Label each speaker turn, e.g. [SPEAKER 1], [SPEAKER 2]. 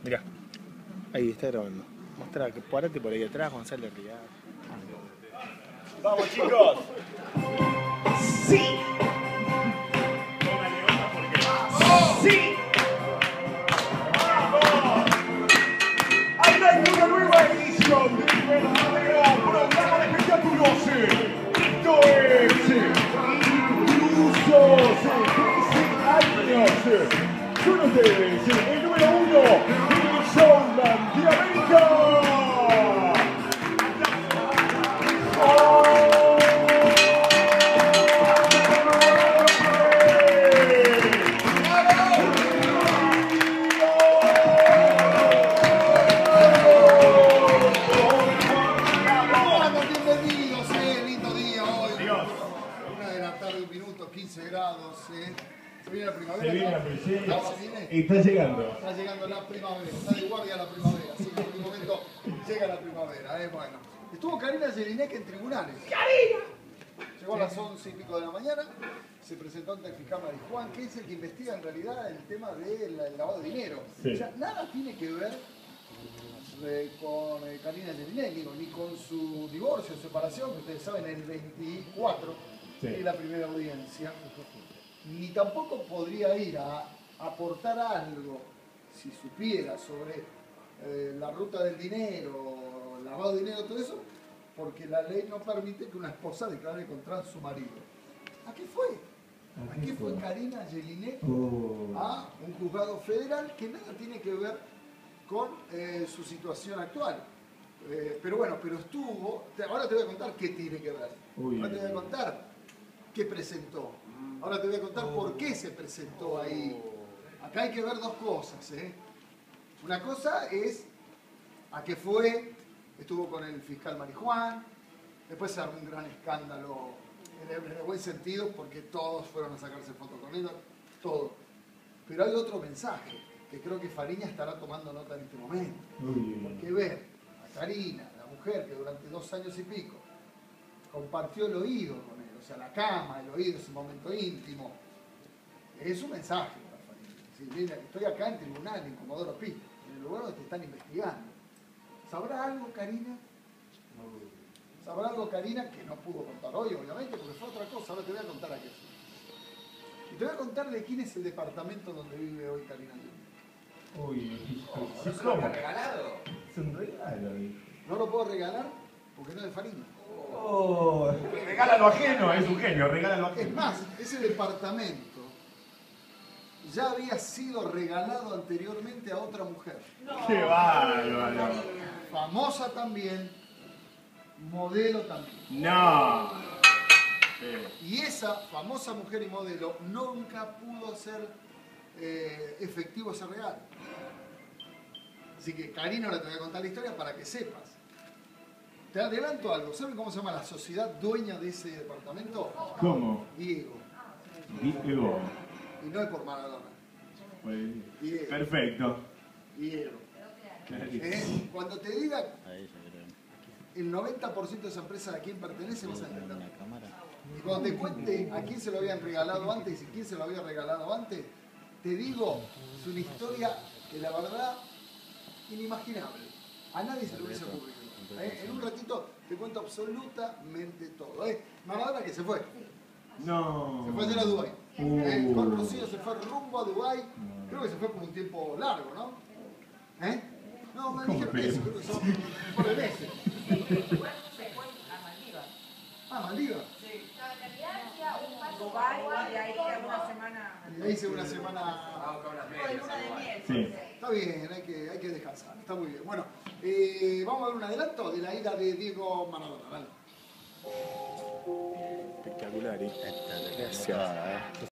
[SPEAKER 1] Mirá, ahí está grabando. Mostrá, que parate por ahí atrás, Gonzalo Rial. ¡Vamos, chicos! ¡Sí! ¡Sí!
[SPEAKER 2] Arranca una nueva edición del verdadero programa de espectáculos. Esto es Intrusos 13 años. Con ustedes, el número 1, el Showman de América.
[SPEAKER 3] Se viene la primavera.
[SPEAKER 2] Se viene la primavera. Está llegando.
[SPEAKER 3] Está llegando la primavera. Está de guardia la primavera. Así que en algún momento llega la primavera. Bueno. Estuvo Karina Jelinek en tribunales. ¡Karina! Llegó a las 11 y pico de la mañana. Se presentó ante el fiscal Marijuán, que es el que investiga en realidad el tema del lavado de dinero.
[SPEAKER 2] Sí.
[SPEAKER 3] O sea, nada tiene que ver con Karina Jelinek, ni con su divorcio, separación, que ustedes saben, el 24 es la primera audiencia. Ni tampoco podría ir a aportar algo, si supiera, sobre la ruta del dinero, lavado de dinero, todo eso, porque la ley no permite que una esposa declare contra su marido. ¿A qué fue? ¿A qué fue Karina Jelinek a un juzgado federal que nada tiene que ver con su situación actual? Pero bueno, pero estuvo. Ahora te voy a contar qué tiene que ver. Ahora te voy a contar qué presentó. Ahora te voy a contar por qué se presentó ahí. Acá hay que ver dos cosas. Una cosa es a qué fue, estuvo con el fiscal Marijuán, después se armó un gran escándalo en el buen sentido porque todos fueron a sacarse fotos con ella, todo. Pero hay otro mensaje que creo que Fariña estará tomando nota en este momento. Porque ver a Karina, la mujer que durante 2 años y pico compartió el oído con él, o sea, la cama, el oído, ese momento íntimo, es un mensaje para Fariña. Es decir, mira, estoy acá en tribunal, en Comodoro Pi, en el lugar donde te están investigando. ¿Sabrá algo, Karina? ¿Sabrá algo, Karina, que no pudo contar hoy, obviamente, porque fue otra cosa? Ahora te voy a contar aquello. Y te voy a contar de quién es el departamento donde vive hoy Karina Jelinek.
[SPEAKER 2] ¿No se lo había regalado? Es un regalo.
[SPEAKER 3] No lo puedo regalar porque no es de Fariña.
[SPEAKER 2] Regálalo ajeno, es un genio, regálalo ajeno.
[SPEAKER 3] Es más, ese departamento ya había sido regalado anteriormente a otra mujer.
[SPEAKER 2] ¡Qué bárbaro!
[SPEAKER 3] Famosa también, modelo también.
[SPEAKER 2] ¡No!
[SPEAKER 3] Y esa famosa mujer y modelo nunca pudo hacer efectivo ese regalo. Así que, Karina, ahora te voy a contar la historia para que sepas. Te adelanto algo. ¿Saben cómo se llama la sociedad dueña de ese departamento?
[SPEAKER 2] ¿Cómo?
[SPEAKER 3] Diego.
[SPEAKER 2] Diego.
[SPEAKER 3] Y no es por Maradona. Diego.
[SPEAKER 2] Perfecto.
[SPEAKER 3] Diego. Cuando te diga el 90% de esa empresa a quién pertenece, vas a entender. Y cuando te cuente a quién se lo habían regalado antes y quién se lo había regalado antes, te digo, es una historia que la verdad, inimaginable. A nadie se le hubiese ocurrido. En un ratito te cuento absolutamente todo. Maradona que se fue.
[SPEAKER 2] No.
[SPEAKER 3] Se fue ayer a Dubái. Con Rocío se fue rumbo a Dubái. Creo que se fue por un tiempo largo, ¿no? No, me dijeron eso, creo que son por el meses.
[SPEAKER 4] Igual se fue a Maldivas.
[SPEAKER 3] Ah, Maldivas.
[SPEAKER 4] Sí. Dubái y de ahí a una semana.
[SPEAKER 3] Y ahí hice una semana.
[SPEAKER 4] De luna de miel.
[SPEAKER 2] Sí.
[SPEAKER 3] Está bien, hay que descansar. Está muy bien. Bueno, vamos a ver un adelanto de la ida de Diego Maradona. Dale.
[SPEAKER 1] Espectacular, esta desgraciada,